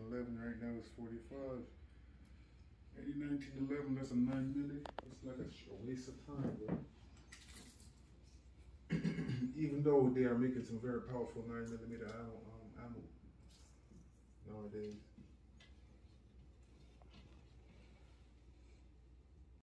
1911 right now is 45. 1911, that's a 9 milli. It's like a waste of time, bro. Even though they are making some very powerful 9mm ammo nowadays.